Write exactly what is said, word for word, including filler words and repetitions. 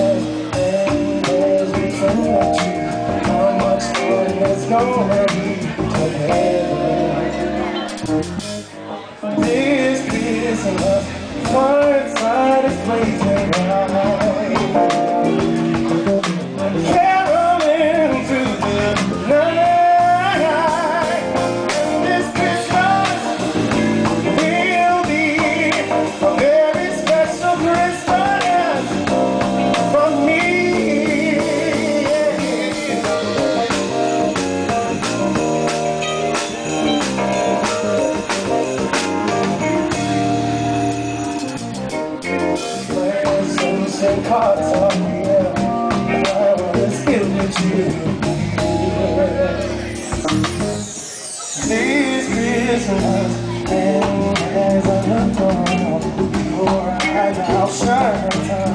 as we touch you, how much fun it's gonna be together. This Christmas, fireside is blazing bright, caroling through the night, and this Christmas will be a very special Christmas for me. Sunset cards on the air, I wanna spill with you. This Christmas, and as I look on your eyes, I'll shine.